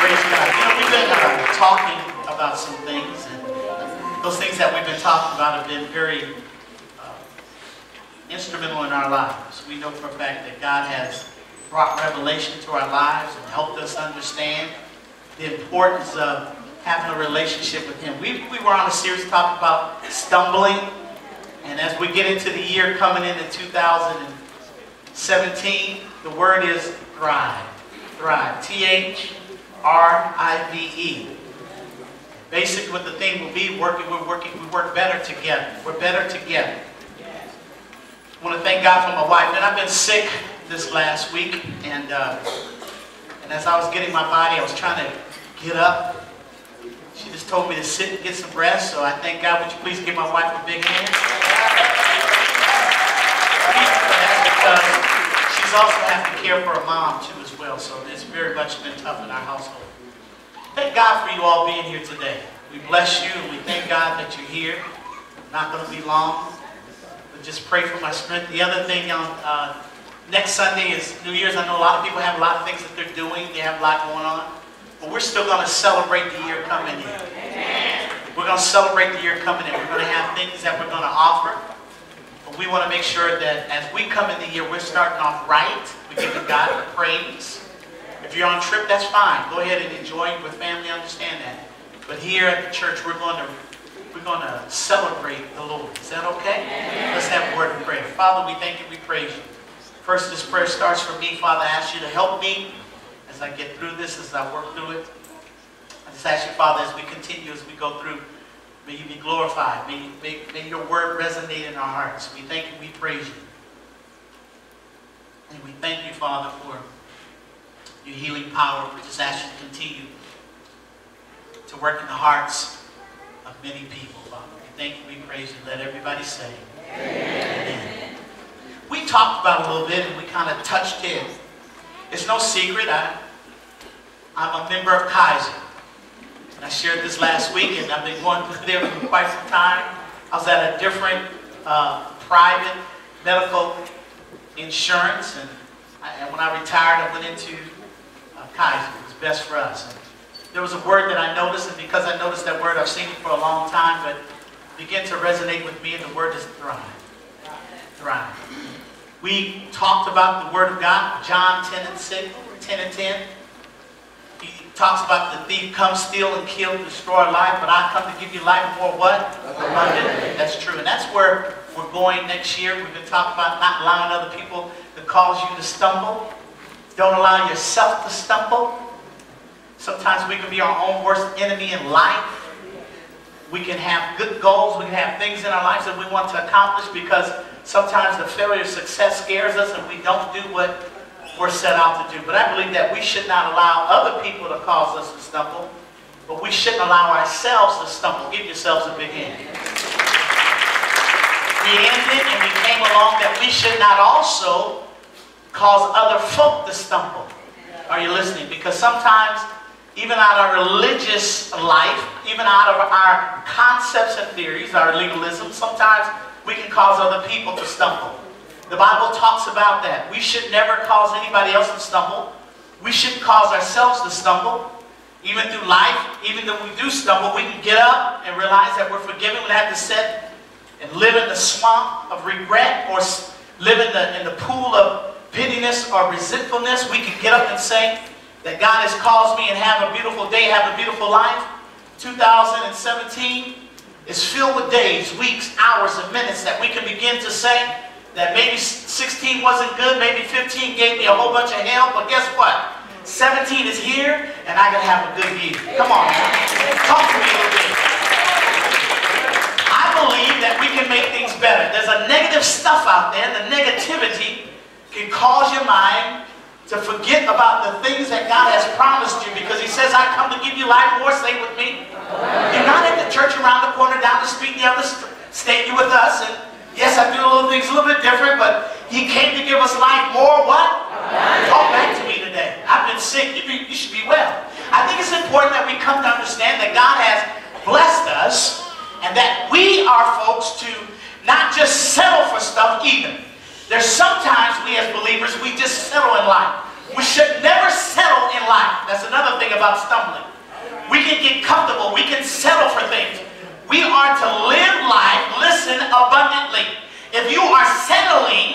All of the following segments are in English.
Praise God. You know, we've been talking about some things, and those things that we've been talking about have been very instrumental in our lives. We know for a fact that God has brought revelation to our lives and helped us understand the importance of having a relationship with Him. We were on a series talking about stumbling, and as we get into the year coming into 2017, the word is thrive. Thrive. T-H-R-I-V-E. Basically what the thing will be, we work better together. We're better together. I want to thank God for my wife. And I've been sick this last week, and as I was getting my body, I was trying to get up. She just told me to sit and get some rest, so I thank God. Would you please give my wife a big hand? Because she's also have to care for her mom too as well, so it's very much been tough in our household. Thank God for you all being here today. We bless you, and we thank God that you're here. Not going to be long, but just pray for my strength. The other thing, next Sunday is New Year's. I know a lot of people have a lot of things that they're doing. They have a lot going on. But we're still going to celebrate the year coming in. We're going to celebrate the year coming in. We're going to have things that we're going to offer. But we want to make sure that as we come in the year, we're starting off right. We're giving God the praise. If you're on a trip, that's fine. Go ahead and enjoy it with family. Understand that. But here at the church, we're going to celebrate the Lord. Is that okay? Let's have a word of prayer. Father, we thank you. We praise you. First, this prayer starts for me. Father, I ask you to help me as I get through this, as I work through it. I just ask you, Father, as we continue, as we go through, may you be glorified. May your word resonate in our hearts. We thank you. We praise you. And we thank you, Father, for your healing power. We just ask you to continue to work in the hearts of many people, Father. We thank you, we praise you. Let everybody say, Amen. Amen. We talked about it a little bit, and we kind of touched in. It's no secret, I'm a member of Kaiser. And I shared this last week, and I've been going through there for quite some time. I was at a different private medical insurance, and when I retired, I went into Kaiser. It was best for us. And there was a word that I noticed, and because I noticed that word, I've seen it for a long time, but it began to resonate with me, and the word is thrive. Thrive. We talked about the word of God, John 10 and 10. He talks about the thief comes, steal, and kill, destroy life, but I come to give you life more what? Abundant. That's true. And that's where we're going next year. We've been talking about not allowing other people to cause you to stumble. Don't allow yourself to stumble. Sometimes we can be our own worst enemy in life. We can have good goals. We can have things in our lives that we want to accomplish because sometimes the failure of success scares us and we don't do what we're set out to do. But I believe that we should not allow other people to cause us to stumble, but we shouldn't allow ourselves to stumble. Give yourselves a big hand. We ended and we came along that we should not also cause other folk to stumble. Are you listening? Because sometimes, even out of our religious life, even out of our concepts and theories, our legalism, sometimes we can cause other people to stumble. The Bible talks about that. We should never cause anybody else to stumble. We shouldn't cause ourselves to stumble. Even through life, even though we do stumble, we can get up and realize that we're forgiven. We don't have to sit and live in the swamp of regret or live in the pool of bitterness or resentfulness. We can get up and say that God has caused me and have a beautiful day, have a beautiful life. 2017 is filled with days, weeks, hours, and minutes that we can begin to say that maybe 16 wasn't good, maybe 15 gave me a whole bunch of hell, but guess what? 17 is here, and I can have a good year. Come on, man. Talk to me a little bit. I believe that we can make things better. There's a negative stuff out there, and the negativity can cause your mind to forget about the things that God has promised you, because He says, I come to give you life more. Say with me. You're not at the church around the corner, down the street, the other state. You're with us, and yes, I do little things a little bit different, but He came to give us life more what? Talk back to me today. I've been sick. You should be well. I think it's important that we come to understand that God has blessed us, and that we are folks to not just settle for stuff either. There's sometimes we as believers, we just settle in life. We should never settle in life. That's another thing about stumbling. We can get comfortable. We can settle for things. We are to live life, listen, abundantly. If you are settling,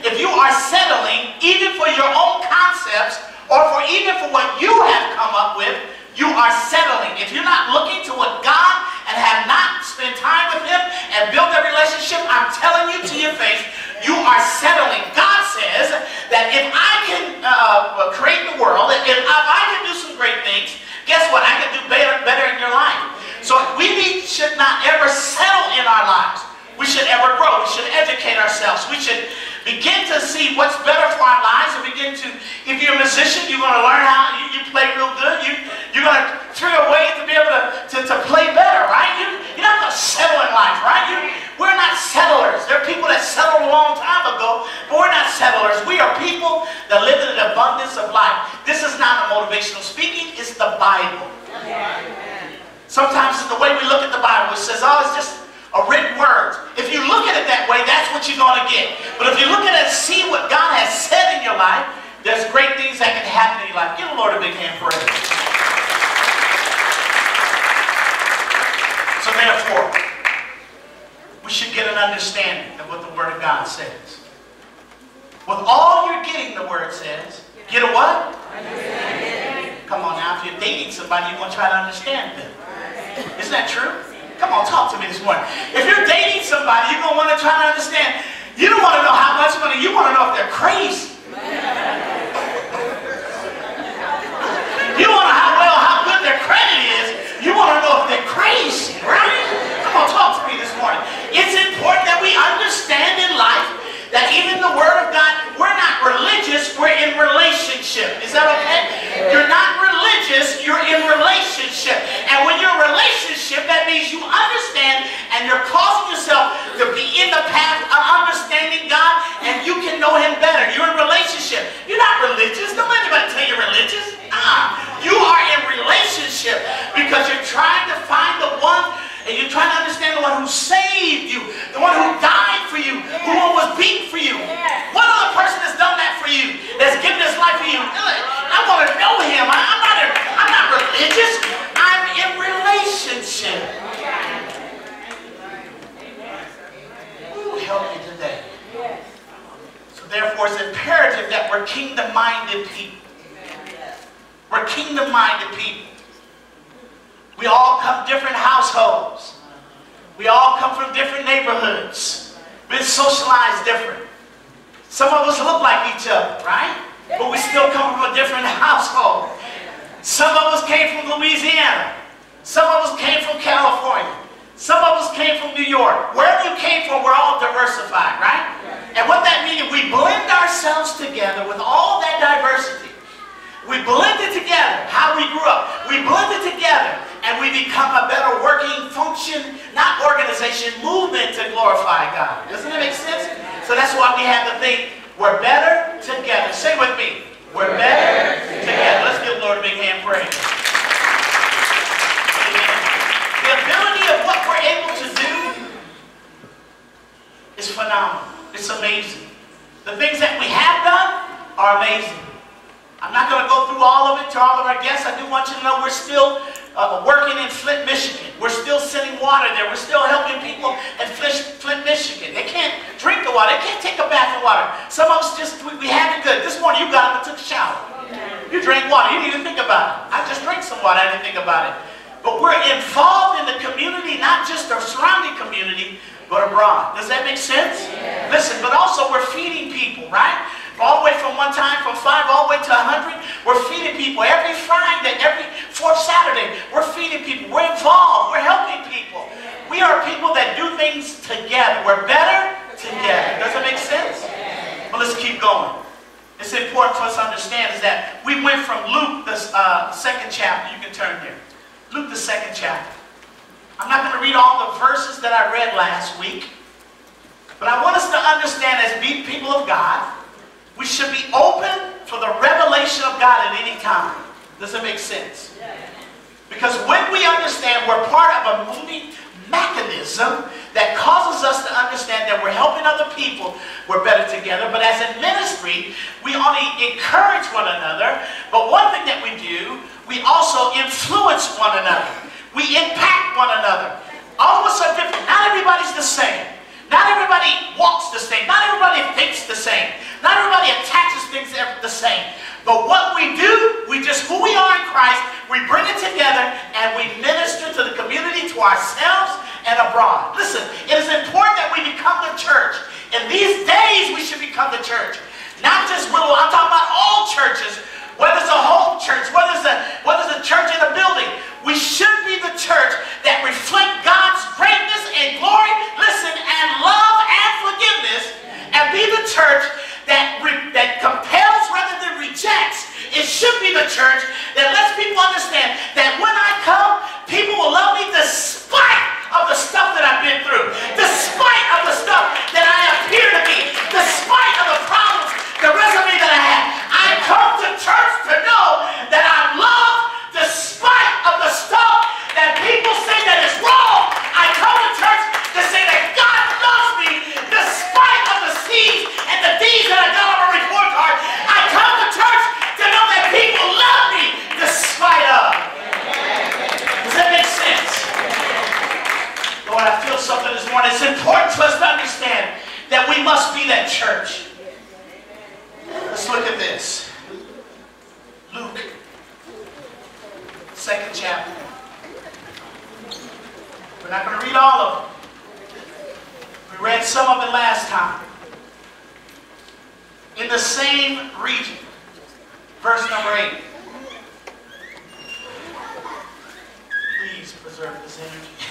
even for your own concepts, or even for what you have come up with, you are settling. If you're not looking to what God and have not spent time with Him and built a relationship, I'm telling you to your face, you are settling. God says that if I can create the world, if I can do some great things, guess what? I can do better in your life. So we should not ever settle in our lives. We should ever grow. We should educate ourselves. We should begin to see what's better for our lives, and begin to, if you're a musician, you're going to learn how you play real good. You're going to figure a way to be able to play better, right? You're not going to settle in life, right? We're not settlers. There are people that settled a long time ago, but we're not settlers. We are people that live in an abundance of life. This is not a motivational speaking. It's the Bible. Sometimes it's the way we look at the Bible. It says, oh, it's just a written word. If you look at it that way, that's what you're going to get. But if you look at it and see what God has said in your life, there's great things that can happen in your life. Give the Lord a big hand for it. So therefore, we should get an understanding of what the Word of God says. With all you're getting, the Word says, get a what? Understanding. Come on now, if you're dating somebody, you're going to try to understand them. Isn't that true? Come on, talk to me this morning. If you're dating somebody, you're going to want to try to understand. You don't want to know how much money. You want to know if they're crazy. You want to know how good their credit is. You want to know if they're crazy, right? Come on, talk to me this morning. It's important that we understand in life that even the Word of God, we're not religious, we're in relationship. Is that okay? You're not religious, you're in relationship. And when you're in relationship, that means you understand and you're causing yourself to be in the path of understanding God, and you can know Him better. You're in relationship. You're not religious. Don't let anybody tell you you're religious. You are in relationship because you're trying to find the one, and you're trying to understand the one who saved you, the one who died for you, who was beaten for you. What other person has done that for you, that's given his life for you? I want to know Him. I'm not religious. I'm in relationship. Ooh, help me today. So therefore, it's imperative that we're kingdom-minded people. We're kingdom-minded people. We all come from different households. We all come from different neighborhoods. Been socialized different. Some of us look like each other, right? But we still come from a different household. Some of us came from Louisiana. Some of us came from California. Some of us came from New York. Wherever you came from, we're all diversified, right? And what that means, we blend ourselves together with all that diversity. We blended together how we grew up. We blended together and we become a better working function, not organization, movement to glorify God. Doesn't that make sense? So that's why we have the thing, we're better together. Say with me, we're better together. Let's give the Lord a big hand praise. The ability of what we're able to do is phenomenal. It's amazing. The things that we have done are amazing. I'm not going to go through all of it to all of our guests. I do want you to know we're still working in Flint, Michigan. We're still sending water there. We're still helping people in Flint, Michigan. They can't drink the water. They can't take a bath in water. Some of us just, we have it good. This morning you got up and took a shower. You drank water. You didn't even think about it. I just drank some water. I didn't think about it. But we're involved in the community, not just our surrounding community, but abroad. Does that make sense? Yeah. Listen, but also we're feeding people, right? All the way from one time, from 5 all the way to 100, we're feeding people. Every Friday, every fourth Saturday, we're feeding people. We're involved. We're helping people. We are people that do things together. We're better together. Does that make sense? Well, let's keep going. It's important for us to understand is that we went from Luke, the second chapter. You can turn there. Luke, the second chapter. I'm not going to read all the verses that I read last week, but I want us to understand as people of God, we should be open for the revelation of God at any time. Does it make sense? Because when we understand we're part of a moving, mechanism that causes us to understand that we're helping other people, we're better together. But as a ministry, we only encourage one another. But one thing that we do, we also influence one another. We impact one another. All of us are different. Not everybody's the same. Not everybody walks the same. Not everybody thinks the same. Not everybody attaches things the same. But what we do, we just who we are in Christ, we bring it together and we minister to the community, to ourselves, and abroad. Listen, it is important that we become the church. In these days, we should become the church. Not just Willow, I'm talking about all churches. Whether it's a home church, whether it's a church in a building, we should be the church that reflect God's greatness and glory, listen, and love and forgiveness, and be the church that compels rather than rejects. It should be the church that lets people understand that when I come, people will love me despite of the stuff that I've been through, despite of the stuff that I appear to be, despite of the problems, the resume that I have. I come to church to know that I'm loved despite of the stuff that people say that is wrong. I come to church to say that God loves me despite of the C's and the D's that I got on a report card. I come to church to know that people love me despite of. Does that make sense? Lord, I feel something this morning. It's important for us to understand that we must be that church. Let's look at this. Luke, 2nd chapter. We're not going to read all of them. We read some of it last time. In the same region, verse number 8. Please preserve this energy.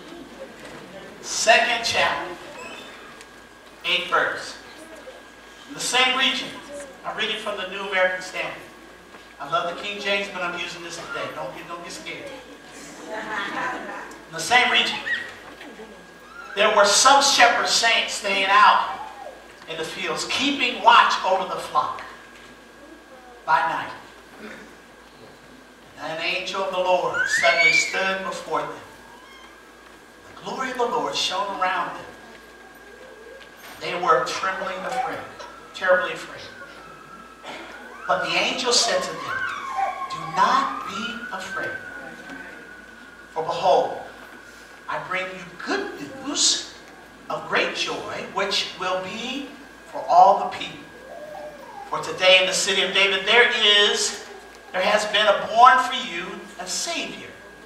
2nd chapter, 8th verse. In the same region. I'm reading from the New American Standard. I love the King James, but I'm using this today. Don't get scared. In the same region, there were some shepherds staying out in the fields, keeping watch over the flock by night. And an angel of the Lord suddenly stood before them. The glory of the Lord shone around them. They were trembling afraid, terribly afraid. But the angel said to them, "Do not be afraid. For behold, I bring you good news of great joy, which will be for all the people. For today in the city of David there has been born for you a Savior.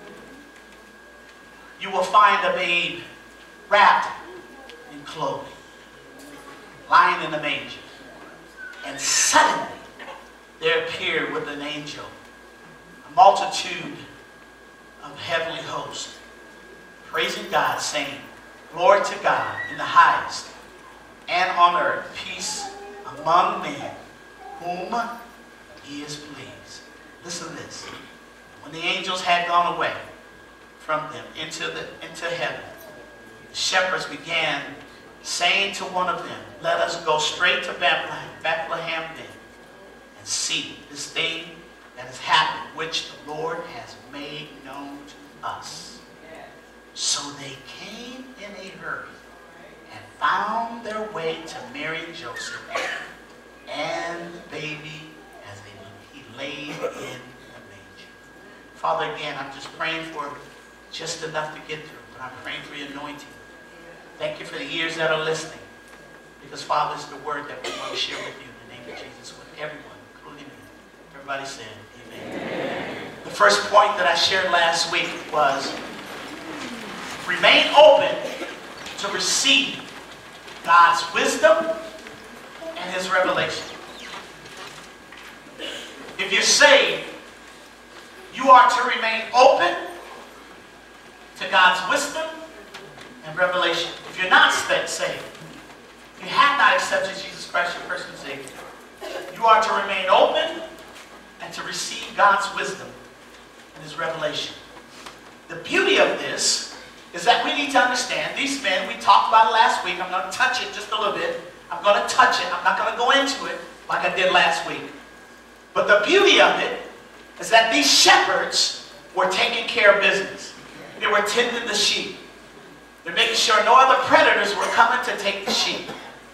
You will find a babe wrapped in clothing, lying in a manger." And suddenly there appeared with an angel a multitude of heavenly hosts, praising God, saying, "Glory to God in the highest, and on earth peace among men, whom he is pleased." Listen to this. When the angels had gone away from them into heaven, the shepherds began saying to one of them, "Let us go straight to Bethlehem then, and see this thing that has happened, which the Lord has made known to us." So they came in a hurry and found their way to Mary and Joseph and the baby as he laid in the manger. Father, again, I'm just praying for just enough to get through, but I'm praying for your anointing. Thank you for the ears that are listening, because Father, it's the word that we want to share with you in the name of Jesus, with everyone, including me. Everybody said, amen. Amen. The first point that I shared last week was remain open to receive God's wisdom and his revelation. If you're saved, you are to remain open to God's wisdom and revelation. If you're not saved, you have not accepted Jesus Christ, your personal Savior, you are to remain open and to receive God's wisdom and his revelation. The beauty of this is that we need to understand, these men, we talked about it last week. I'm going to touch it just a little bit. I'm going to touch it. I'm not going to go into it like I did last week. But the beauty of it is that these shepherds were taking care of business. They were tending the sheep. They're making sure no other predators were coming to take the sheep.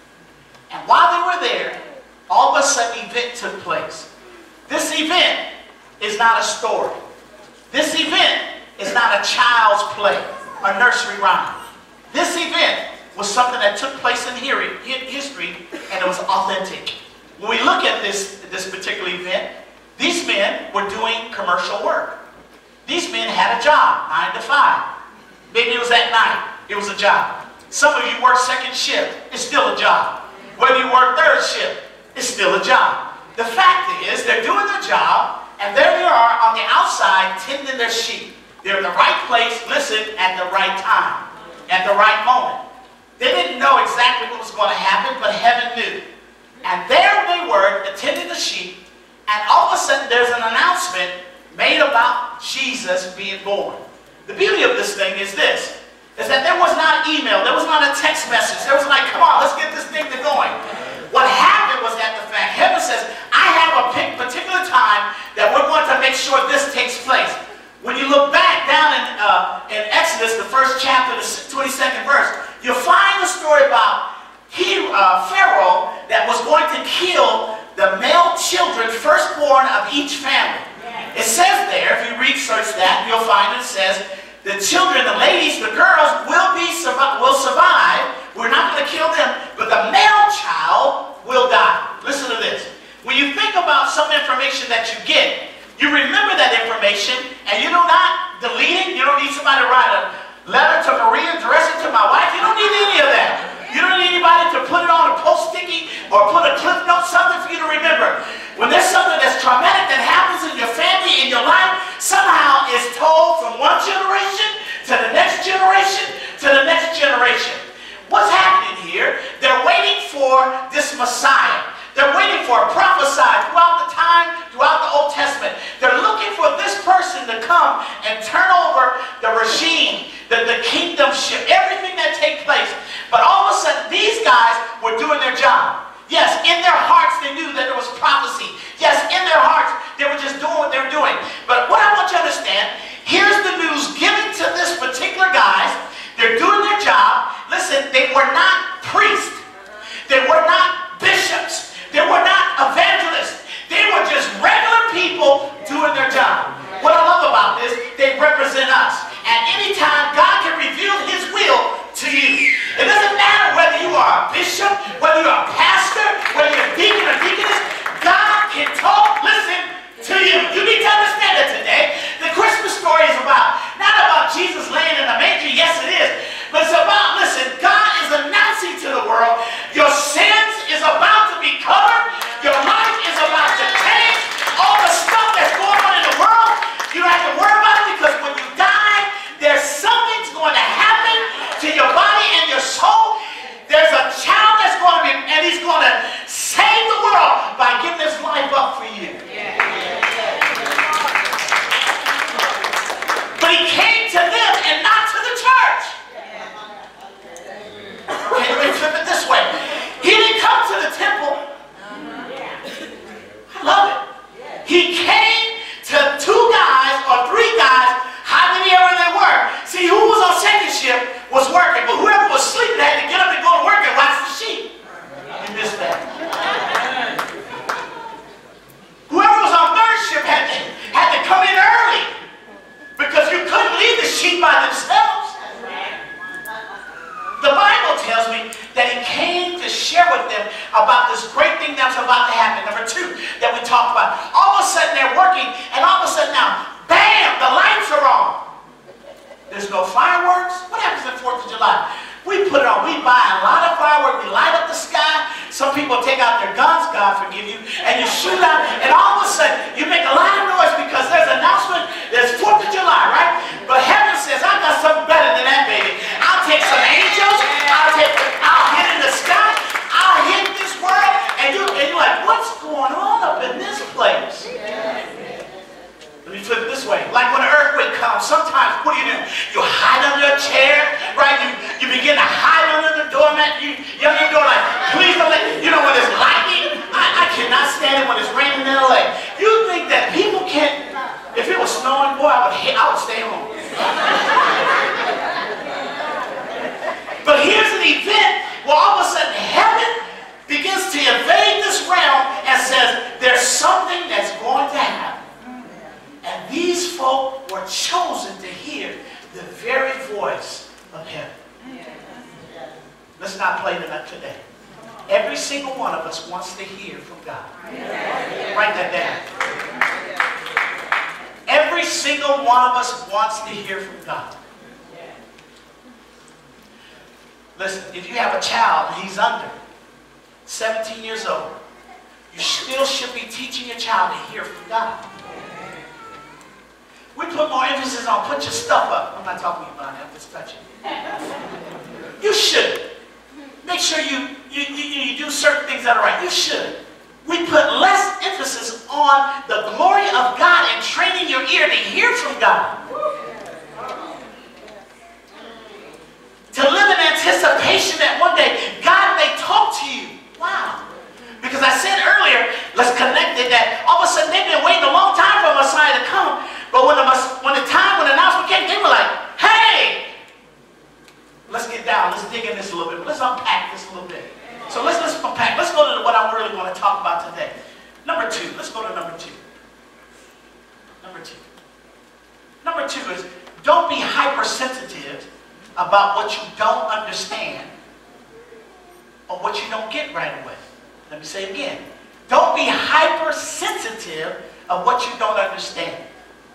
And while they were there, all of a sudden an event took place. This event is not a story. This event is not a child's play, a nursery rhyme. This event was something that took place in history, and it was authentic. When we look at this particular event, these men were doing commercial work. These men had a job, 9 to 5. Maybe it was at night. It was a job. Some of you work second shift. It's still a job. Whether you work third shift, it's still a job. The fact is, they're doing their job, and there they are on the outside tending their sheep. They're in the right place, listen, at the right time, at the right moment. They didn't know exactly what was going to happen, but heaven knew. And there they were, attending the sheep, and all of a sudden there's an announcement made about Jesus being born. The beauty of this thing is this, is that there was not email, there was not a text message. There was like, come on, let's get this thing going. What happened was that the fact, heaven says, I have a particular time that we're going to make sure this takes place. When you look back down in Exodus, the first chapter, the 22nd verse, you'll find the story about Pharaoh that was going to kill the male children, firstborn of each family. It says there, if you research that, you'll find it says, the children, the ladies, the girls will survive. We're not going to kill them, but the male child will die. Listen to this. When you think about some information that you get, you remember that information, and you do not delete it. You don't need somebody to write a letter to Maria, address it to my wife. You don't need any of that. You don't need anybody to put it on a post-sticky or put a cliff note, something for you to remember. When there's something that's traumatic that happens in your family, in your life, somehow it's told from one generation to the next generation to the next generation. What's happening here? They're waiting for this Messiah. They're waiting for a prophesied throughout the time, throughout the Old Testament. They're looking for this person to come and turn over the regime, the kingdomship, everything that takes place. But all of a sudden, these guys were doing their job. Yes, in their hearts, they knew that there was prophecy. Yes, in their hearts, they were just doing what they were doing. But what I want you to understand, here's the news given to this particular guys. They're doing their job. Listen, they were not priests. They were not bishops. They were not evangelists. They were just regular people doing their job. What I love about this, they represent us. And anytime God can reveal His will to you, it doesn't matter whether you are a bishop, whether you're a pastor, whether you're a deacon or deaconess, God can talk, listen to you. You need to understand that today. The Christmas story is not about Jesus laying in a manger. Yes, it is. But it's about, listen, God is announcing to the world, your sins is about to be covered. Your life is about to change. All the stuff that's going on in the world, you don't have to worry about it, because when you die, there's something's going to happen to your body and your soul. There's a child that's going to be, and He's going to save the world by giving His life up for you. But He came to them and not to the church. Okay, let me flip it this way. He didn't come to the temple. I love it. He came to 2 guys or 3 guys, how many ever they were. See, who was on second shift was working, but whoever was sleeping had to get up and go to work and watch the sheep. You missed that. Whoever was on third shift had to come in early, because you couldn't leave the sheep by themselves. The Bible tells me that He came to share with them about this great thing that was about to happen. Number 2 that we talked about. All of a sudden they're working, and all of a sudden now, bam, the lights are on. There's no fireworks. What happens on 4th of July? We put it on. We buy a lot of fireworks. We light up the sky. Some people take out their guns, God forgive you, and you shoot out, and all of a sudden you make a lot of noise because there's an announcement. There's 4th of July, right? But heaven says, I've got something better than that, baby. I'll take some angels. I'll hit in the sky. I'll hit this world. And you're like, what's going on up in this place? Let me flip it this way. Like when an earthquake comes, sometimes what do? You hide under a chair, right? You begin to hide under the doormat. You're under the door like, please don't let, when there's lightning, I cannot stand it when it's raining in LA. You think that people can't, if it was snowing, boy, I would stay home. are chosen to hear the very voice of heaven. Let's not play that today. Every single one of us wants to hear from God. Write that down. Every single one of us wants to hear from God. Listen, if you have a child and he's under 17 years old, you still should be teaching your child to hear from God. We put more emphasis on put your stuff up. I'm not talking about it, I'm just touching. You should. Make sure you do certain things that are right. You should. We put less emphasis on the glory of God and training your ear to hear from God. To live in anticipation that one day God may talk to you. Wow. Because I said earlier, let's connect it that all of a sudden they've been waiting a long time for Messiah to come. But when the announcement came, they were like, hey, let's get down. Let's dig in this a little bit. Let's unpack this a little bit. So let's unpack. Let's go to what I really want to talk about today. Number two. Let's go to number two. Number two. Number two is don't be hypersensitive about what you don't understand or what you don't get right away. Let me say it again. Don't be hypersensitive of what you don't understand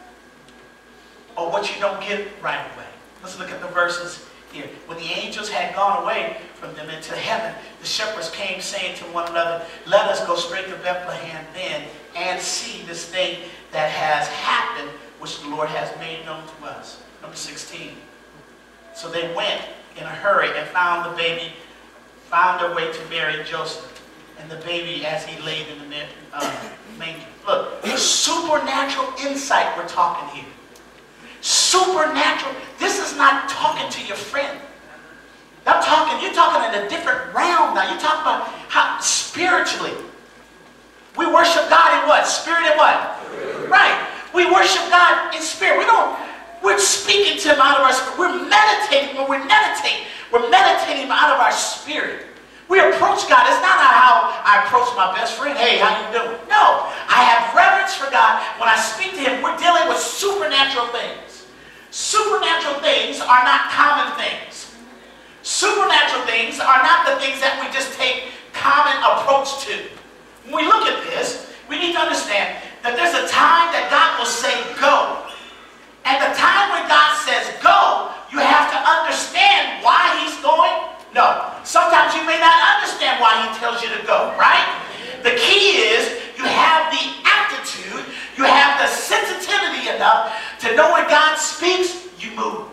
or what you don't get right away. Let's look at the verses here. When the angels had gone away from them into heaven, the shepherds came saying to one another, let us go straight to Bethlehem then and see this thing that has happened, which the Lord has made known to us. Number 16. So they went in a hurry and found the baby, found their way to Mary and Joseph, and the baby as he laid in the manger. Look, supernatural insight we're talking here. Supernatural. This is not talking to your friend. You're talking in a different realm now. You're talking about how spiritually. We worship God in what? Spirit and what? Right. We worship God in spirit. We're speaking to him out of our spirit. We're meditating when we meditate. We're meditating him out of our spirit. We approach God. It's not how I approach my best friend. Hey, how you doing? No. I have reverence for God. When I speak to him, we're dealing with supernatural things. Supernatural things are not common things. Supernatural things are not the things that we just take common approach to. When we look at this, we need to understand that there's a time that God will say go. And the time when God says go, you have to understand why he's going. No. Sometimes you may not understand why he tells you to go, right? The key is you have the aptitude, you have the sensitivity enough to know when God speaks, you move.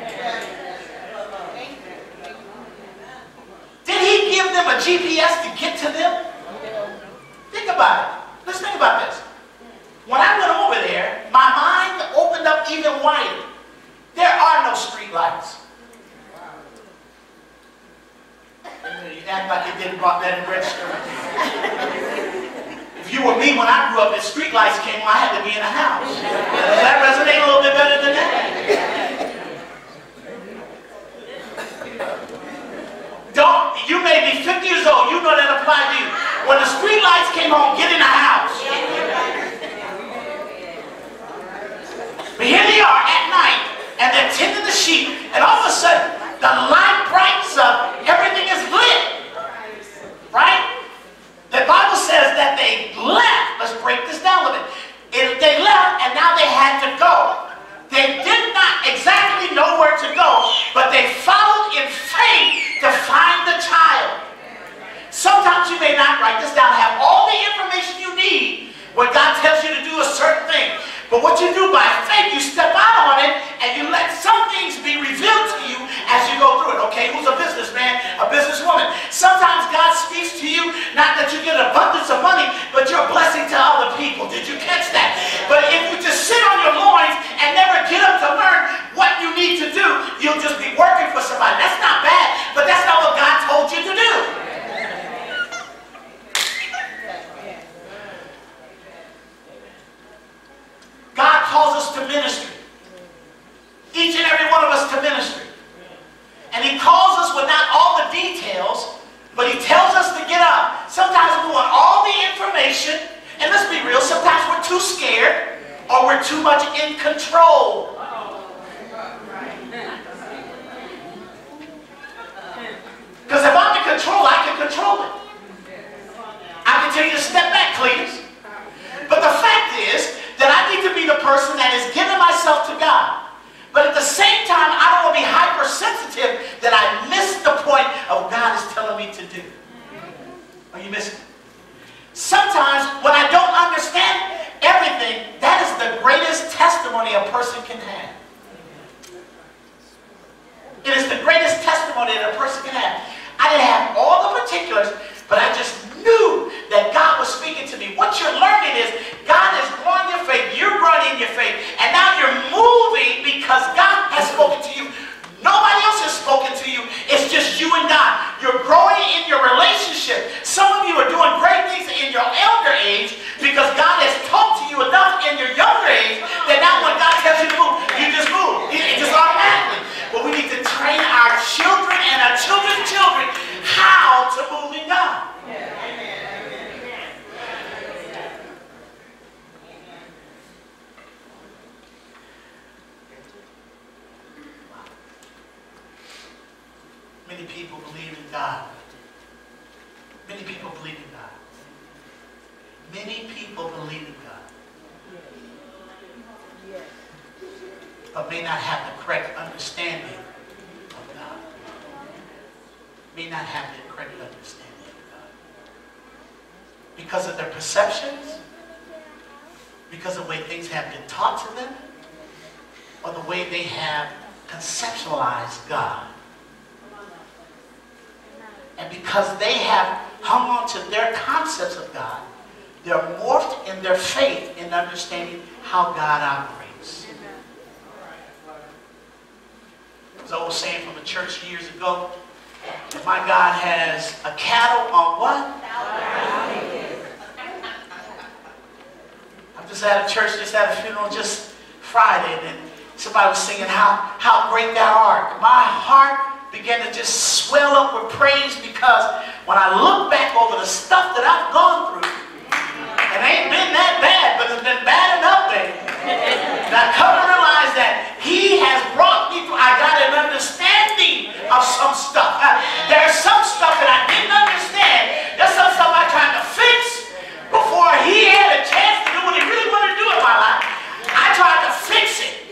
Did he give them a GPS to get to them? Think about it. Let's think about this. When I went over there, my mind opened up even wider. There are no street lights. You act like you didn't brought that in register. If you were me when I grew up and street lights came on, I had to be in a house. Does that resonate a little bit better than that? You may be 50 years old, you know that applied to you. When the street lights came on, get in the house. But here they are at night, and they're tending the sheep, and all of a sudden, the light brightens up, everything is lit. Right? The Bible says that they left. Let's break this down a little bit. They left, and now they had to go. They did not exactly know where to go, but they followed in faith to find the child. Sometimes you may not write this down, have all the information you need when God tells you to do a certain thing. But what you do by faith, you step out on it, and you let some things be revealed to you as you go through it. Okay, we're too much in control. Because if I'm in control, I can control it. I can tell you to step back, Cletus. But the fact is that I need to be the person that is giving myself to God. But at the same time, I don't want to be hypersensitive that I miss the point of what God is telling me to do. Are you missing? Sometimes when I don't understand everything, that is the greatest testimony a person can have. It is the greatest testimony that a person can have. I didn't have all the particulars, but I just knew that God was speaking to me. What you're learning is God is growing your faith, you're growing in your faith, and now you're moving because God has spoken to you. Nobody else has spoken to you. It's just you and God. You're growing in your relationship. Some of you are doing great things in your elder age because God has talked to you enough in your younger age that now when God tells you to move, you just move. It just automatically. But we need to train our children and our children's children how to move in God. Many people believe in God. Many people believe in God. Many people believe in God. But may not have the correct understanding of God. May not have the correct understanding of God. Because of their perceptions, because of the way things have been taught to them, or the way they have conceptualized God. And because they have hung on to their concepts of God, they're morphed in their faith in understanding how God operates. As I was saying from a church years ago, if my God has a cattle on what? I'm just at a church, just at a funeral just Friday, and somebody was singing how great thou art. My heart began to just swell up with praise because when I look back over the stuff that I've gone through, it ain't been that bad, but it's been bad enough, baby. And I come to realize that He has brought me through. I got an understanding of some stuff. There's some stuff that I didn't understand. There's some stuff I tried to fix before He had a chance to do what He really wanted to do in my life. I tried to fix it.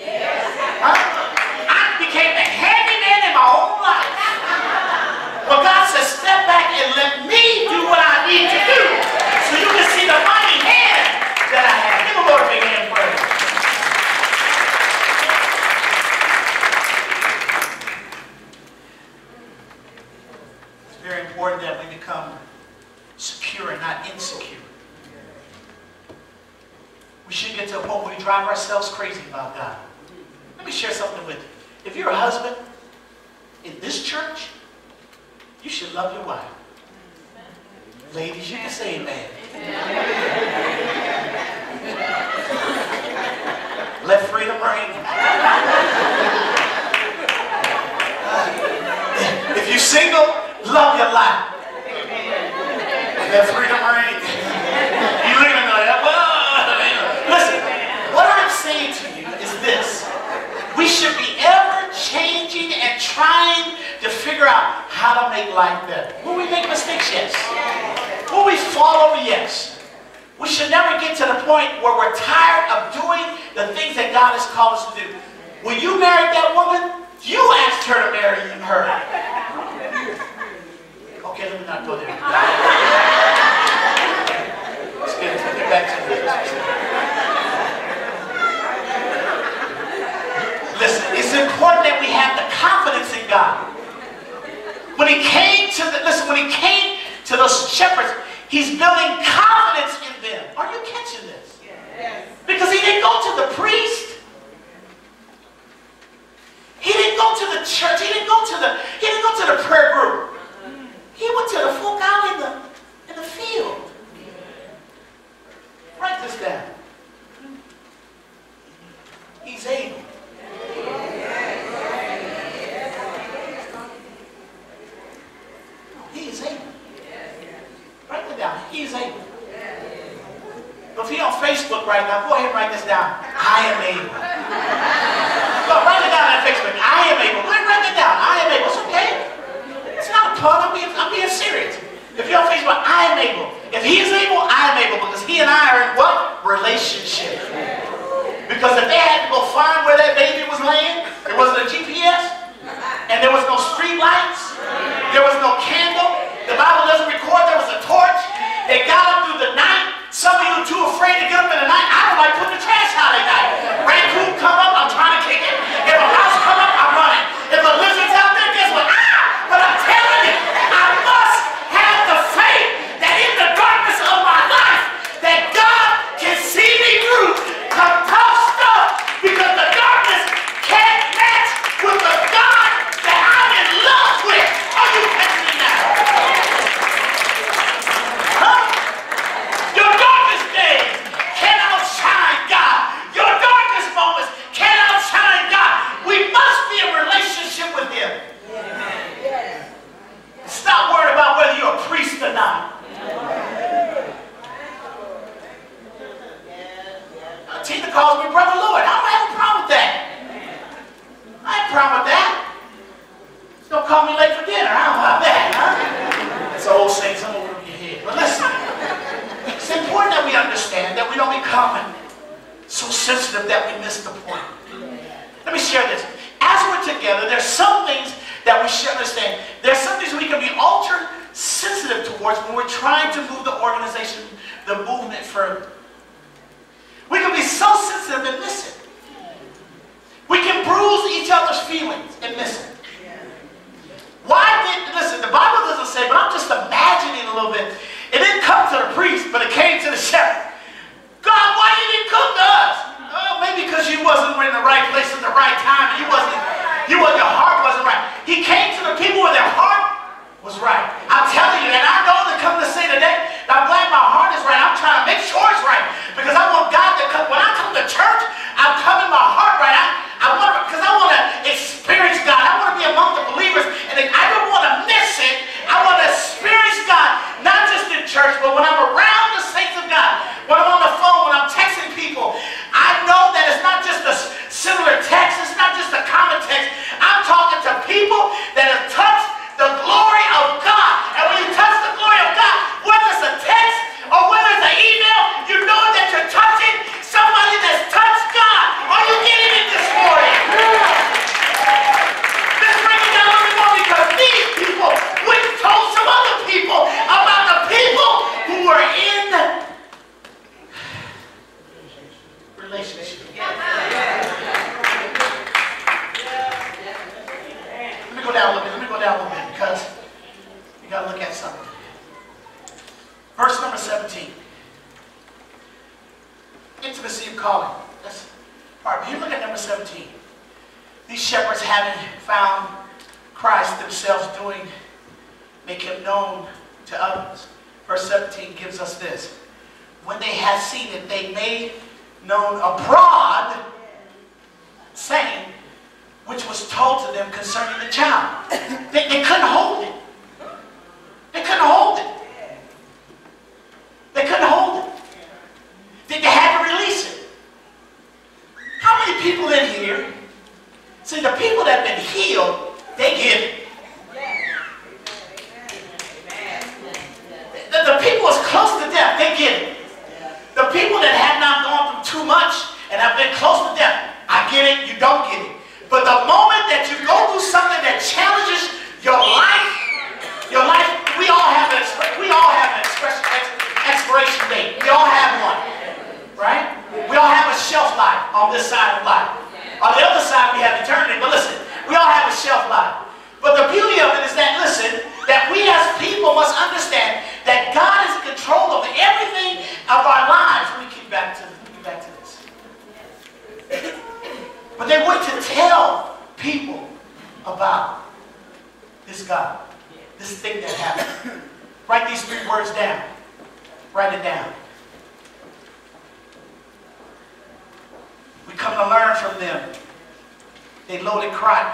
I became the handyman in my own life. But God says, step back and let me do what I need to do so you can see the mighty hand that I have. Give the Lord a big hand praise. It's very important that we become secure and not insecure. We should get to a point where we drive ourselves crazy about God. Let me share something with you. If you're a husband in this church, you should love your wife. Ladies, you can say amen. Let freedom reign. If you're single, love your life. Let freedom reign. You look at me like, well, listen, what I'm saying to you is this. We should be ever changing and trying to figure out how to make life better. Will we make mistakes? Yes. Will we fall over? Yes. We should never get to the point where we're tired of doing the things that God has called us to do. When you married that woman, you asked her to marry her. Okay, let me not go there. Let's get back to this. Listen, it's important that we have the confidence in God. When He came to those shepherds, He's building confidence in them. Are you catching this? Yes. Because He didn't go to the priest. He didn't go to the church. He didn't go to the prayer group. He went to the folk out in the field. Write this down. He's able. He is able. Write that down. He is able. But if you're on Facebook right now, go ahead and write this down. I I am able. Well, write it down on Facebook. I am able. Write that down. I am able. It's okay. It's not a pun. I'm being serious. If you're on Facebook, I am able. If he is able, I am able. Because he and I are in what? Relationship. Because if they had to go find where that baby was laying, there wasn't a GPS, and there was no street lights, there was no candle. The Bible doesn't record there was a torch. They got up through the night. Some of you are too afraid to get up in the night. I don't like putting the trash out at night. Raccoon come up, I'm trying to kick it. If a mouse come up, I'm running. If a lizard's out there, guess what? Ah! But I'm telling you, I must have the faith that in the darkness of my life, that God can see me through some tough stuff, because the darkness can't match with the God that I'm in love with. Are you catching me now? Huh? Your darkest days can outshine God. Your darkest moments can outshine God. We must be in relationship with Him. Stop worrying about whether you're a priest or not. Tina calls me Brother Lloyd. I don't have a problem with that. I ain't a problem with that. Just don't call me late for dinner. How about that, huh? It's an old saying, some over your head. But listen, it's important that we understand that we don't become so sensitive that we miss the point. Let me share this. As we're together, there's some things that we should understand. There's some things we can be ultra sensitive towards when we're trying to move the organization, the movement further. We can be so sensitive and miss it. We can bruise each other's feelings and miss it. Listen, the Bible doesn't say, but I'm just imagining a little bit. It didn't come to the priest, but it came to the shepherd. God, why you didn't come to us? Oh, maybe because you wasn't in the right place at the right time. Your heart wasn't right. He came to the people where their heart was right. I'm telling you, and I know they're coming to say today, I'm glad my heart is right. I'm trying to make sure it's right. Because I want God to come. When I come to church, I'm coming my heart right. Because I want to experience God. I want to be among the believers. And I don't want to miss it. I want to experience God, not just in church, but when I'm around the saints of God. When I'm on the phone, when I'm texting people, I know that it's not just a similar text. It's not just a common text. I'm talking to people that have touched the glory of God. And when you touch the glory of God, whether it's a text or whether it's an email, you know that you're touching somebody that's touched God. Are you getting it this morning? Let's bring it down a little more, because these people, we told some other people about the people who were in relationship. Let me go down a little bit because we got to look at something. Verse number 17. Intimacy of calling. That's all right. Here, look at number 17. These shepherds, having found Christ themselves make him known to others. Verse 17 gives us this. When they had seen it, they made known abroad, saying, which was told to them concerning the child. They couldn't hold it. They couldn't hold it. They couldn't hold it. They had to release it. How many people in here, see, the people that have been healed, they get it. The people that's close to death, they get it. The people that have not gone through too much and have been close to death, I get it, you don't get it. But the moment that you go through something that challenges your life, we all have an expiration date. We all have one, right? We all have a shelf life on this side of life. On the other side, we have eternity. But listen, we all have a shelf life. But the beauty of it is that, listen, that we as people must understand that God is in control of everything of our lives. Let me get back to this. But they went to tell people about this God, this thing that happened. Write these 3 words down. Write it down. We come to learn from them. They located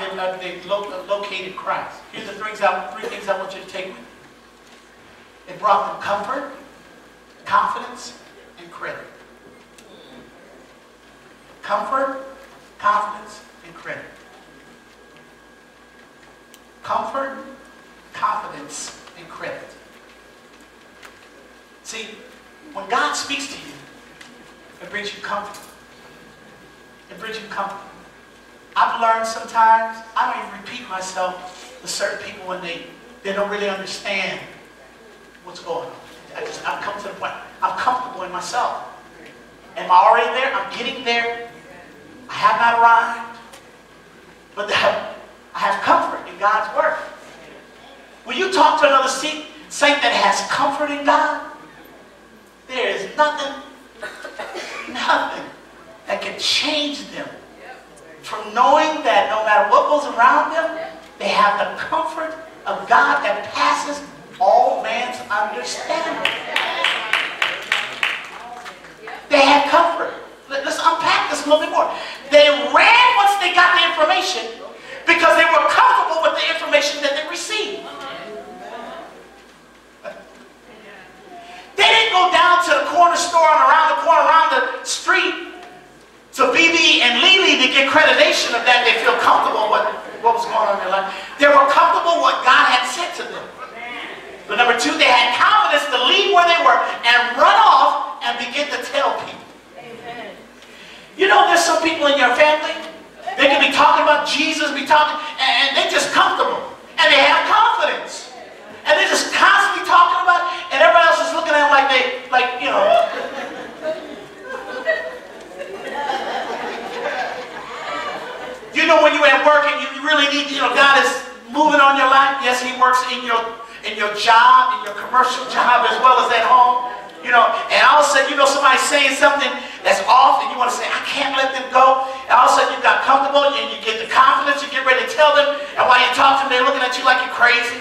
Christ. Here's the 3 things I want you to take with you. It brought them comfort, confidence, and credit. Comfort, confidence, and credit. Comfort, confidence, and credit. See, when God speaks to you, it brings you comfort. It brings you comfort. I've learned sometimes, I don't even repeat myself to certain people when they don't really understand what's going on. I've come to the point, I'm comfortable in myself. Am I already there? I'm getting there. I have not arrived. But I have comfort in God's word. When you talk to another saint that has comfort in God, there is nothing that can change them from knowing that no matter what goes around them, they have the comfort of God that passes all man's understanding. They had comfort. Let's unpack this a little bit more. They ran once they got the information because they were comfortable with the information that they received. They didn't go down to the corner store and around the street to BB and Lily to get accreditation of that. They feel comfortable with what was going on in their life. They were comfortable with what God had said to them. But number two, they had confidence to leave where they were and run off and begin to tell people. Amen. You know, there's some people in your family, they can be talking about Jesus, and they're just comfortable. And they have confidence. And they're just constantly talking about it, and everybody else is looking at them like, you know. You know, when you're at work and you really need, you know, God is moving on your life. Yes, He works in your job, in your commercial job, as well as at home. You know, and all of a sudden, you know, somebody's saying something that's off, and you want to say, I can't let them go. And all of a sudden, you got comfortable, and you get the confidence, you get ready to tell them, and while you talk to them, they're looking at you like you're crazy.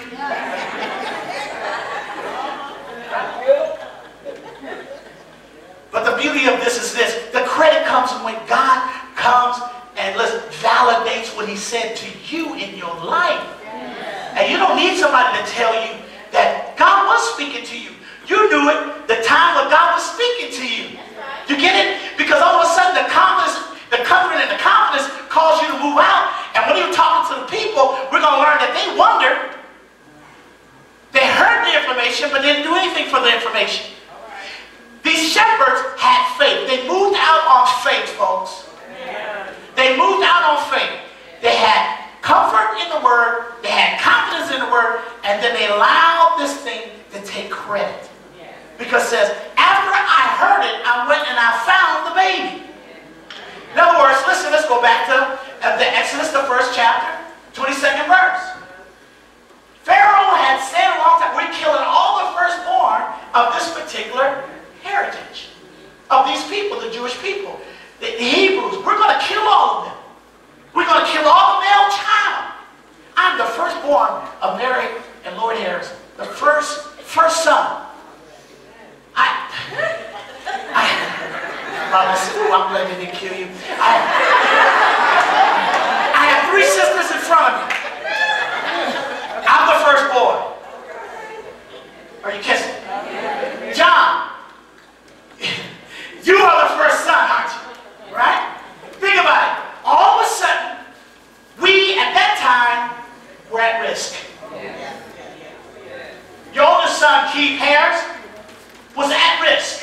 But the beauty of this is this. The credit comes when God comes and validates what He said to you in your life. And you don't need somebody to tell you that God was speaking to you. You knew it the time when God was speaking to you. You get it? Because all of a sudden the confidence, the comfort and the confidence cause you to move out. And when you're talking to the people, we're going to learn that they wondered. They heard the information, but didn't do anything for the information. These shepherds had faith. They moved out on faith, folks. They moved out on faith. They had comfort in the word. They had confidence in the word. And then they allowed this thing to take credit. Because it says, after I heard it, I went and I found the baby. In other words, listen, let's go back to the Exodus, the first chapter, 22nd verse. Pharaoh had said a long time, we're killing all the firstborn of this particular heritage. Of these people, the Jewish people. The Hebrews, we're going to kill all of them. We're going to kill all the male child. I'm the firstborn of Mary and Lloyd Harrison. The first son. I'm ready to kill you. I have 3 sisters in front of me. I'm the firstborn. Are you kissing? John, you are the first son, aren't you? Right? Think about it. All of a sudden, we at that time were at risk. Your oldest son, Keith Harris, was at risk.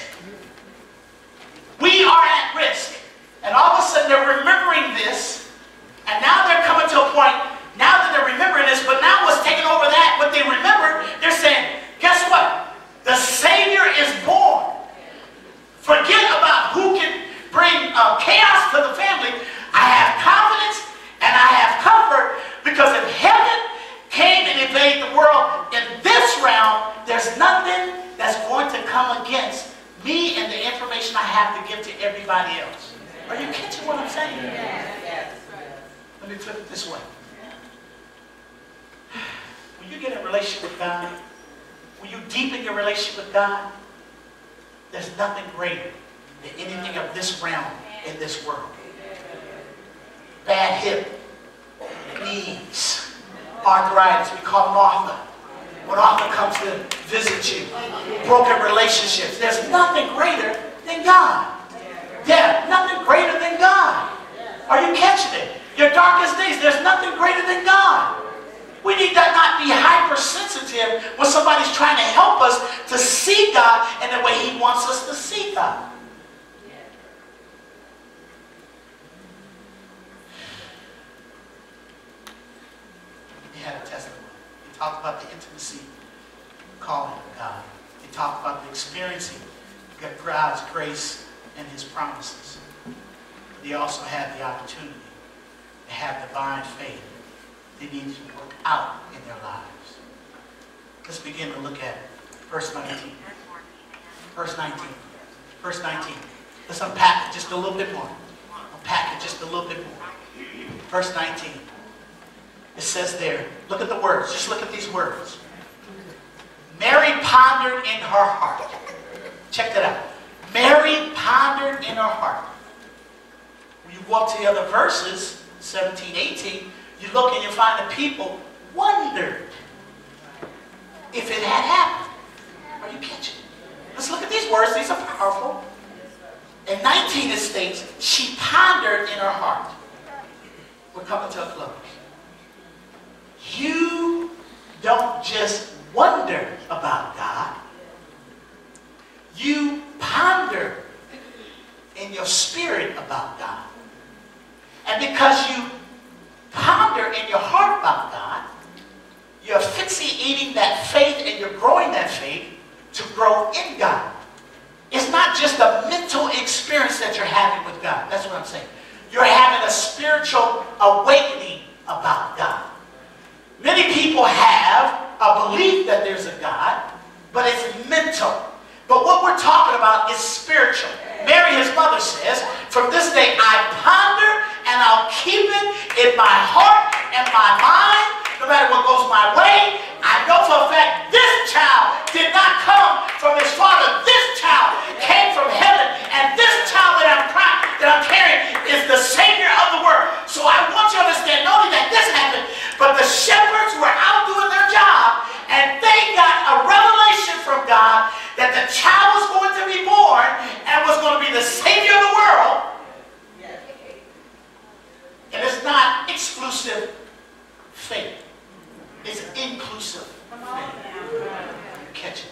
We are at risk. And all of a sudden they're remembering this, and now they're coming to a point, now that they're remembering this, but now what's taking over that, what they remember, they're saying, guess what? The Savior is born. Forget about who can bring chaos to the family. I have confidence and I have comfort because if heaven came and invaded the world in this realm, there's nothing that's going to come against me and the information I have to give to everybody else. Are you catching what I'm saying? Yes. Let me flip it this way. When you get in a relationship with God, when you deepen your relationship with God, there's nothing greater than anything of this realm in this world. Bad hip, knees, arthritis, we call them Arthur. When Arthur comes to visit you, broken relationships, there's nothing greater than God. Yeah, nothing greater than God. Are you catching it? Your darkest days, there's nothing greater than God. We need to not be hypersensitive when somebody's trying to help us to see God in the way He wants us to see God. He had a testimony. He talked about the intimacy, calling of God. He talked about the experiencing God's grace and His promises. But he also had the opportunity to have divine faith they need to work out in their lives. Let's begin to look at verse 19. Verse 19. Verse 19. Let's unpack it just a little bit more. Unpack it just a little bit more. Verse 19. It says there, look at the words. Just look at these words. Mary pondered in her heart. Check that out. Mary pondered in her heart. When you go up to the other verses, 17, 18, you look and you find the people wondered if it had happened. Are you catching it? Let's look at these words. These are powerful. In 19 it states, she pondered in her heart. We're coming to a close. You don't just wonder about God. You ponder in your spirit about God. And because you ponder in your heart about God, you're asphyxiating that faith and you're growing that faith to grow in God. It's not just a mental experience that you're having with God. That's what I'm saying. You're having a spiritual awakening about God. Many people have a belief that there's a God, but it's mental. But what we're talking about is spiritual. Mary, his mother, says, from this day I ponder and I'll keep it in my heart and my mind, no matter what goes my way. I know for a fact this child did not come from his father. This child came from heaven. And this child that I'm carrying is the Savior of the world. So I want you to understand not only that this happened, but the shepherds were out doing their job and they got a revelation from God that the child was going to be born and was going to be the Savior of the world. And it's not exclusive faith. It's inclusive faith. Catch it.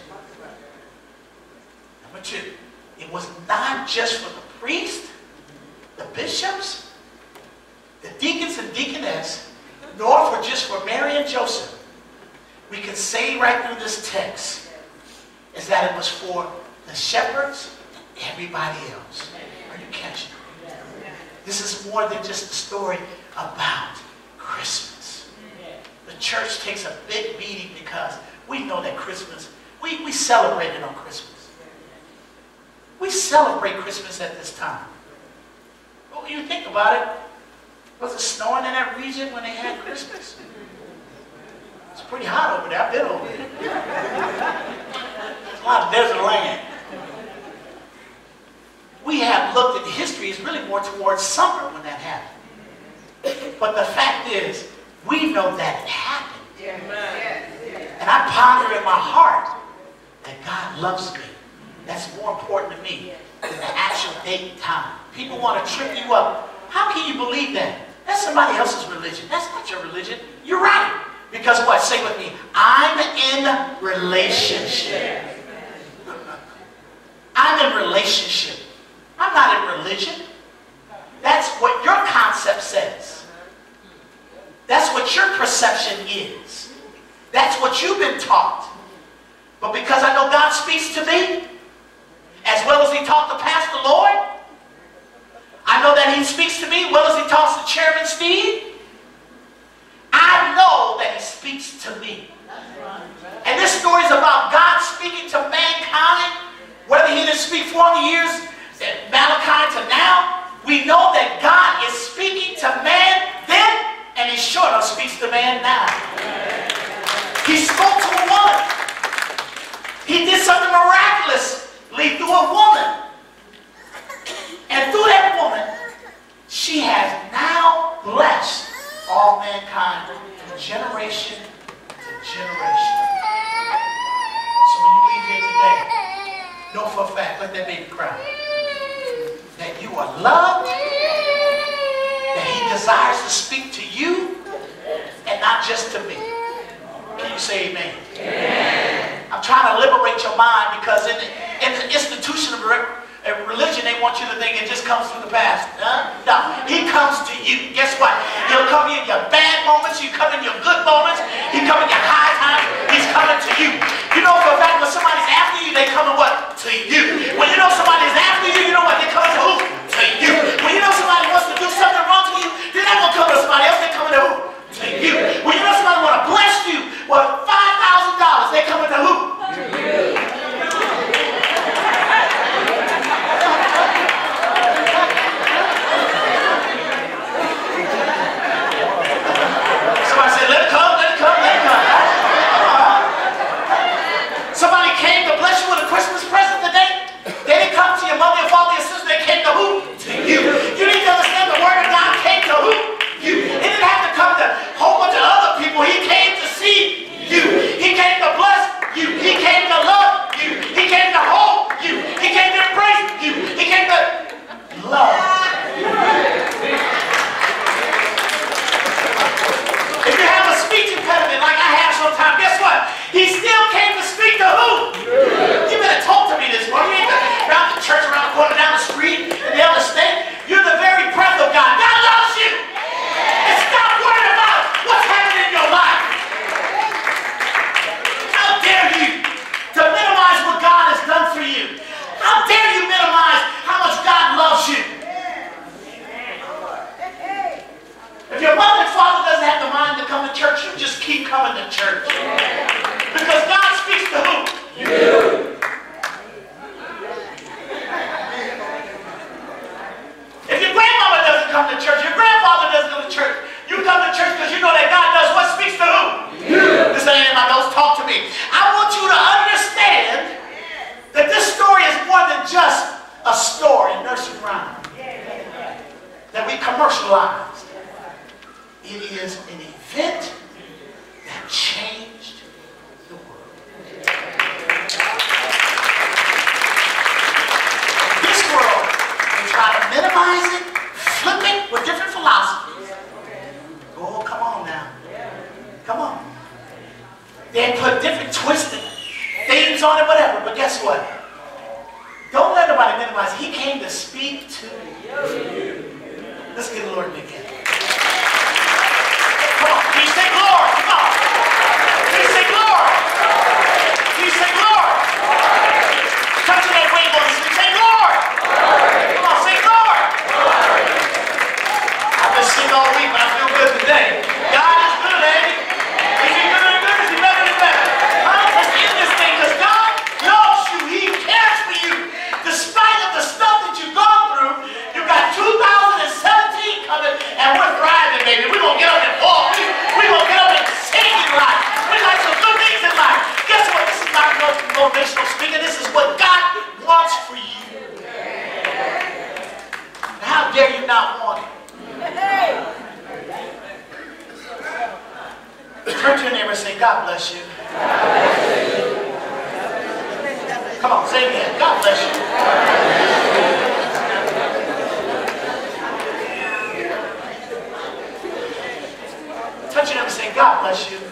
Number two, it was not just for the priest, the bishops, the deacons and deaconess, nor for just for Mary and Joseph. We can say right through this text is that it was for the shepherds and everybody else. Are you catching it? This is more than just a story about Christmas. The church takes a big beating because we know that Christmas, we celebrate it on Christmas. We celebrate Christmas at this time. Well, you think about it, was it snowing in that region when they had Christmas? It's pretty hot over there. I've been over there. There's a lot of desert land. We have looked at history as really more towards summer when that happened. But the fact is, we know that it happened. And I ponder in my heart that God loves me. That's more important to me than the actual date and time. People want to trip you up. How can you believe that? That's somebody else's religion. That's not your religion. You're right. Because what? Say with me. I'm in relationship. I'm in relationship. I'm not in religion. That's what your concept says. That's what your perception is. That's what you've been taught. But because I know God speaks to me, as well as He talked to Pastor Lloyd, I know that He speaks to me, as well as He talks to Chairman Steve. I know that He speaks to me. And this story is about God speaking to mankind, whether He didn't speak 400 years at Malachi to now. We know that God is speaking to man then, and He sure enough speaks to man now. He spoke to a woman. He did something miraculously through a woman. And through that woman, she has now blessed all mankind from generation to generation. So when you leave here today, know for a fact, let that baby cry, that you are loved, desires to speak to you and not just to me. Can you say amen? Amen. I'm trying to liberate your mind, because in the institution of religion, they want you to think it just comes through the pastor. Huh? No, he comes to you. Guess what? He'll come in your bad moments. He'll come in your good moments. He'll come in your high times. He's coming to you. You know for a fact when somebody's after you, they come to what? To you. When you know somebody's after you, you know what? They come to who? To you. When you know somebody wants to do something wrong to you, they're not going to come to somebody else. They're coming to who? To you. When you know somebody want to bless you, well, $5,000, they're coming to who? To you. Somebody came to bless you with a Christmas present today. They didn't come to your mother, your father, your sister. They came to who? To you. You need to understand the word of God came to who? You. It didn't have to come to a whole bunch of other people. He came to see you. He came to bless you. He came to love you. He came to hold you. He came to embrace you. He came to love you. If you have a speech impediment like I have sometimes, guess what? He still came to speak to who? You better talk to me this morning. You ain't around the church, around the corner, down the street, in the other state. You're the very breath of God. God loves you. And stop worrying about what's happening in your life. How dare you to minimize what God has done for you? How dare you minimize how much God loves you? If your mother and father doesn't have the mind to come to church, you just keep coming to church. Because God speaks to who? You. If your grandmama doesn't come to church, your grandfather doesn't come to church, you come to church because you know that God does what speaks to who? You. This ain't in my notes, talk to me. I want you to understand that this story is more than just a story, nursery rhyme, that we commercialized. It is an event that changed the world. This world, they try to minimize it, flip it with different philosophies. Oh, come on now. Come on. They put different twisted things on it, whatever. But guess what? Don't let nobody minimize it. He came to speak to you. Let's get the Lord again. Come on. Can you say glory? Come on. Can you say glory? Can you say glory? Touch that wave on the street. Say glory. Come on, say glory. I've been singing all week, but I feel good today. God is good, ain't he? Is he good and good? Is he better and better? Let's end this thing, because God loves you. He cares for you. Despite of the stuff that you've gone through, you got 2017 coming, and we're thriving, baby. We're going to get up and walk. We're going to get up and sing in life. We got some good things in life. Guess what? This is not motivational speaking. This is what God wants for you. How dare you not want it? Turn to your neighbor and say, God bless you. Come on, say it again. God bless you. Touch your neighbor and say, God bless you.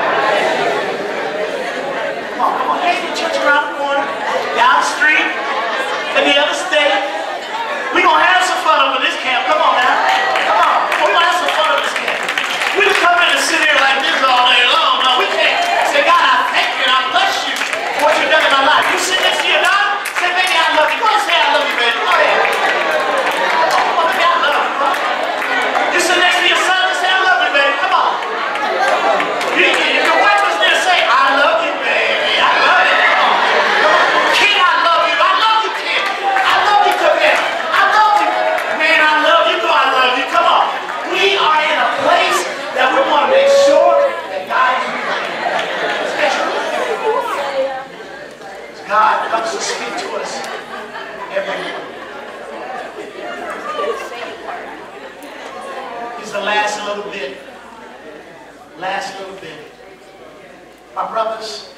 Come on. Hey, the church around the corner, down the street, in the other state. We're going to have some fun over this camp. Come on now. Come on. We're going to have some fun over this camp. We just come in and sit here like this all day long. No, we can't. Say, God, I thank you and I bless you for what you've done in my life. You sit next to your daughter, say, baby, I love you. Go ahead and say, I love you, baby. Go ahead. Come on, baby, I love you. You sit next to your son and say, I love you, baby. Come on. If your wife was there, say, I love you, baby. I love you. King, I love you. I love you, King. I love you, Quebec. I love you. Man, I love you. I love you. Come on. We are in a place that we want to make sure that God is special. God comes to speak to us every morning. He's the last little bit. Last little bit. My brothers,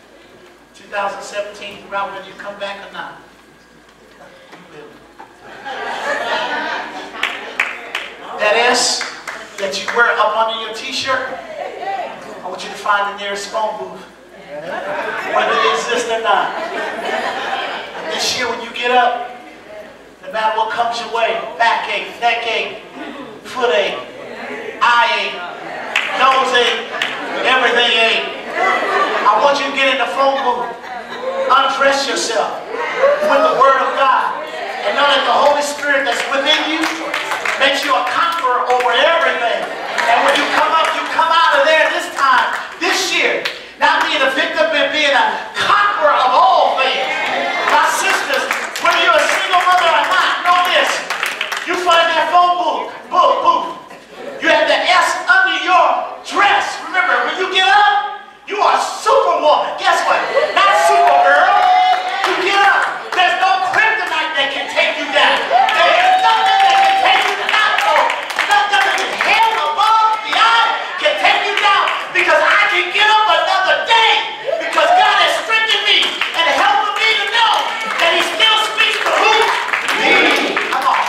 2017, throughout whether you come back or not, you will. That S that you wear up under your t-shirt, I want you to find the nearest phone booth, whether it exists or not. And this year when you get up, no matter what comes your way, backache, neck ache, foot ache, eye ache, nose ache, everything ache, I want you to get in the phone booth, undress yourself with the Word of God, and know that the Holy Spirit that's within you makes you a conqueror over everything. And when you come up, you come out of there this time, this year, not being a victim, but being a conqueror of all things. My sisters, whether you're a single mother or not, know this. You find that phone booth. You have the S under your dress. Remember, when you get up, you are Superwoman. Guess what? Not Supergirl. You get up. There's no kryptonite that can take you down. There is nothing that can take you down. Nothing in hell above, beyond can take you down. Because I can get up another day. Because God has strengthened me and helped me to know that He still speaks to who? Me. Come on.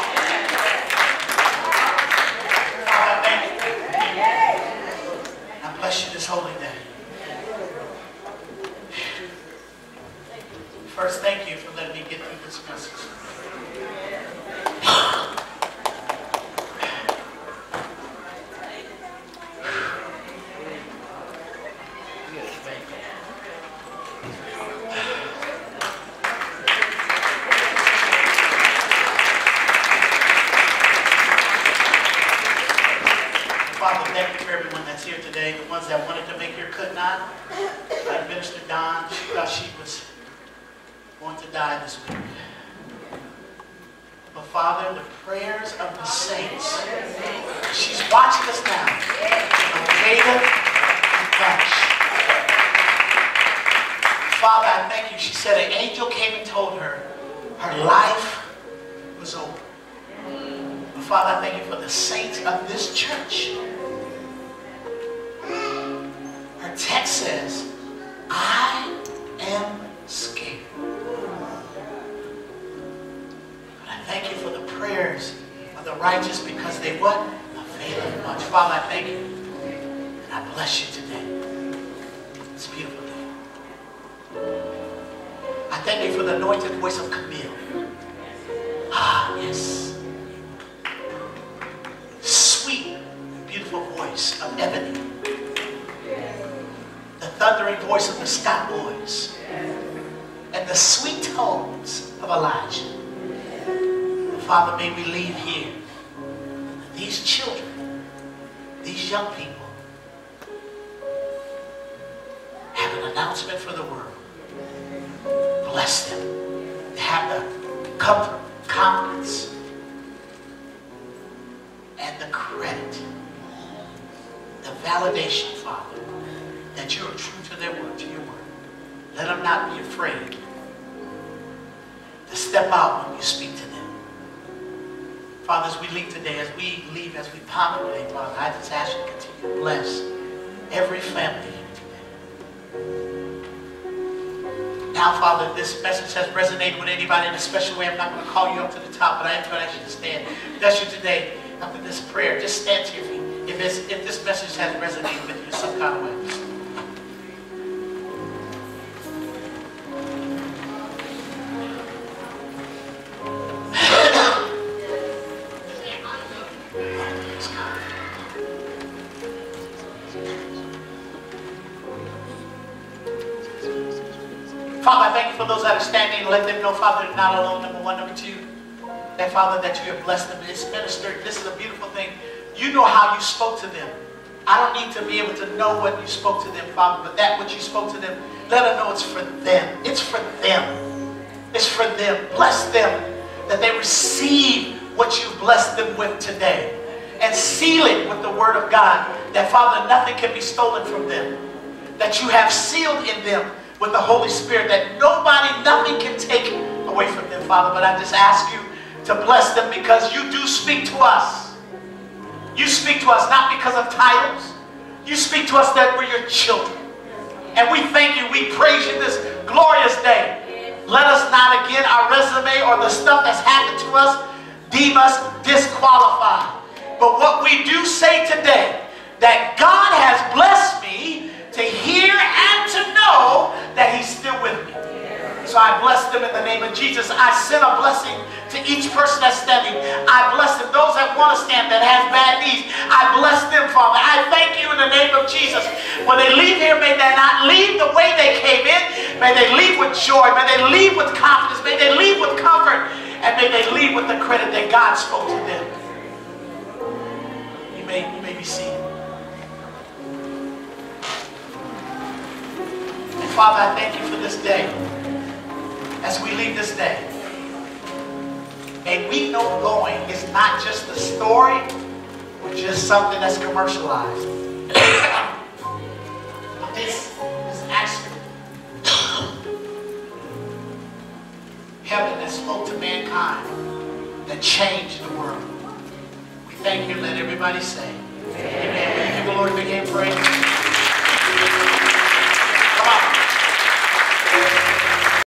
Father, thank you. I bless you this holy day. First, thank you for letting me get through this message. Father, thank you for everyone that's here today. The ones that wanted to make here could not. Like Minister Don, she thought she was going to die this week. But Father, the prayers of the saints, she's watching us now, availeth much. Father, I thank you. She said an angel came and told her her life was over. But Father, I thank you for the saints of this church. Her text says, I am scared. Thank you for the prayers of the righteous because they what? Availeth much. Father, I thank you. And I bless you today. It's a beautiful day. I thank you for the anointed voice of Camille. Ah, yes. Sweet, beautiful voice of Ebony. The thundering voice of the Scott Boys. And the sweet tones of Elijah. Father, may we leave here. These children, these young people, have an announcement for the world. Bless them. They have the comfort, confidence, and the credit, the validation, Father, that you are true to their word, to your word. Let them not be afraid to step out when you speak to them. Father, as we leave today, as we ponder today, Father, I just ask you to continue to bless every family here today. Now, Father, if this message has resonated with anybody in a special way, I'm not going to call you up to the top, but I am going to ask you to stand. Bless you today after this prayer. Just stand to your feet. If this message has resonated with you in some kind of way. Father, I thank you for those that are standing. Let them know, Father, they're not alone, number one. Number two, that, Father, that you have blessed them. It's ministered. This is a beautiful thing. You know how you spoke to them. I don't need to be able to know what you spoke to them, Father, but that what you spoke to them, let them know it's for them. It's for them. It's for them. Bless them that they receive what you blessed them with today. And seal it with the word of God. That, Father, nothing can be stolen from them. That you have sealed in them with the Holy Spirit, that nobody, nothing can take away from them, Father. But I just ask you to bless them because you do speak to us. You speak to us not because of titles. You speak to us that we're your children. And we thank you. We praise you this glorious day. Let us not again, our resume or the stuff that's happened to us, deem us disqualified. But what we do say today, that God has blessed me to hear and to know that He's still with me. So I bless them in the name of Jesus. I send a blessing to each person that's standing. I bless them. Those that want to stand that has bad knees, I bless them, Father. I thank you in the name of Jesus. When they leave here, may they not leave the way they came in. May they leave with joy. May they leave with confidence. May they leave with comfort. And may they leave with the credit that God spoke to them. You may be seated. And Father, I thank you for this day. As we leave this day, may we know going is not just a story or just something that's commercialized. But this is actually heaven that spoke to mankind, that changed the world. We thank you. Let everybody say, amen. Give the Lord a big hand praise.